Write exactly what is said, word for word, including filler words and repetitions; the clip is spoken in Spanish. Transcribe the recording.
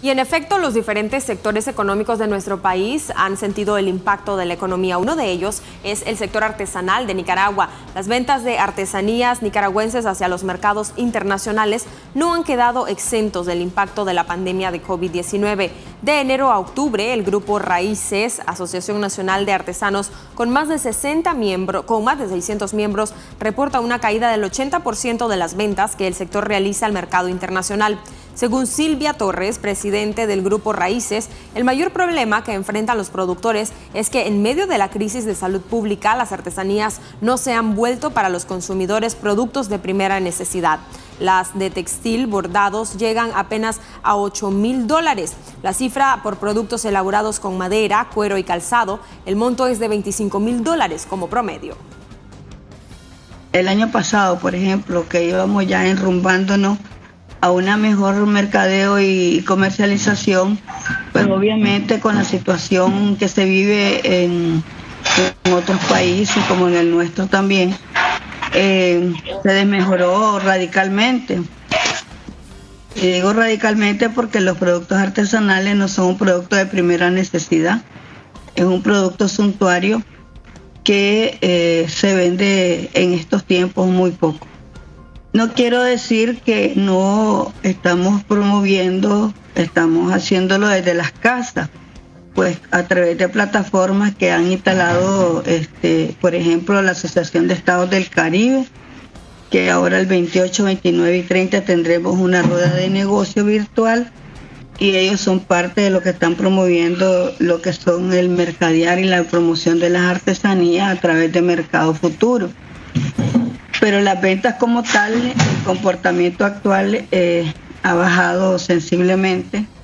Y en efecto, los diferentes sectores económicos de nuestro país han sentido el impacto de la economía. Uno de ellos es el sector artesanal de Nicaragua. Las ventas de artesanías nicaragüenses hacia los mercados internacionales no han quedado exentos del impacto de la pandemia de COVID diecinueve. De enero a octubre, el grupo Raíces, Asociación Nacional de Artesanos, con más de sesenta miembros, con más de seiscientos miembros, reporta una caída del ochenta por ciento de las ventas que el sector realiza al mercado internacional. Según Silvia Torres, presidente del Grupo Raíces, el mayor problema que enfrentan los productores es que en medio de la crisis de salud pública, las artesanías no se han vuelto para los consumidores productos de primera necesidad. Las de textil bordados llegan apenas a ocho mil dólares. La cifra por productos elaborados con madera, cuero y calzado, el monto es de veinticinco mil dólares como promedio. El año pasado, por ejemplo, que íbamos ya enrumbándonos a una mejor mercadeo y comercialización, pues obviamente con la situación que se vive en, en otros países, como en el nuestro también, eh, se desmejoró radicalmente. Y digo radicalmente porque los productos artesanales no son un producto de primera necesidad, es un producto suntuario que eh, se vende en estos tiempos muy poco. No quiero decir que no estamos promoviendo, estamos haciéndolo desde las casas, pues a través de plataformas que han instalado, este, por ejemplo, la Asociación de Estados del Caribe, que ahora el veintiocho, veintinueve y treinta tendremos una rueda de negocio virtual y ellos son parte de lo que están promoviendo lo que son el mercadear y la promoción de las artesanías a través de Mercado Futuro. Pero las ventas como tal, el comportamiento actual eh, ha bajado sensiblemente.